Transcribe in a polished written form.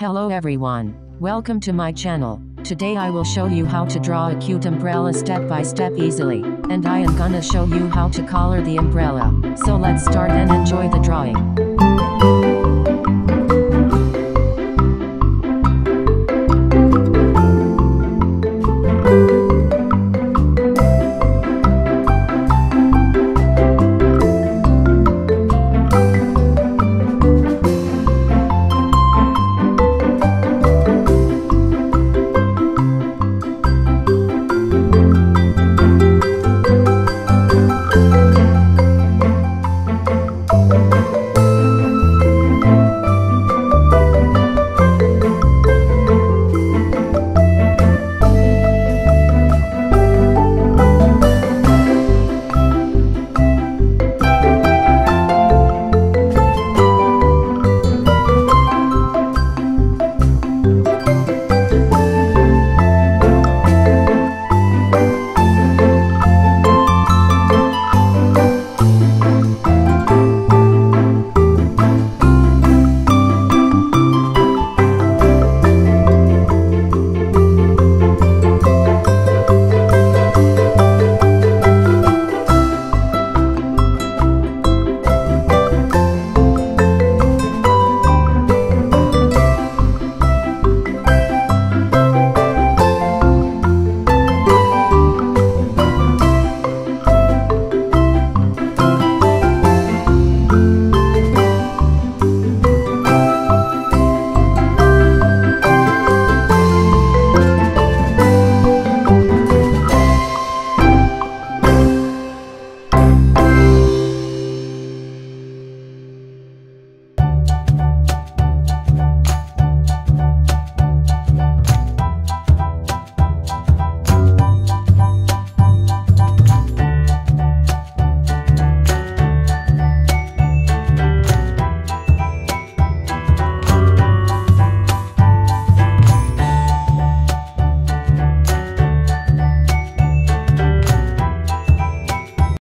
Hello everyone. Welcome to my channel. Today I will show you how to draw a cute umbrella step by step easily. And I am gonna show you how to color the umbrella. So let's start and enjoy the drawing.